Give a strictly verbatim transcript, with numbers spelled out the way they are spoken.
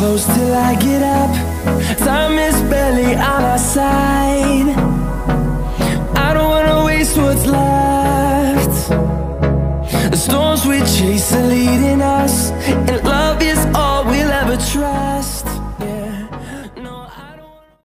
close till I get up. Time is barely on our side. I don't wanna waste what's left. The storms we chase are leading us, and love is all we'll ever trust.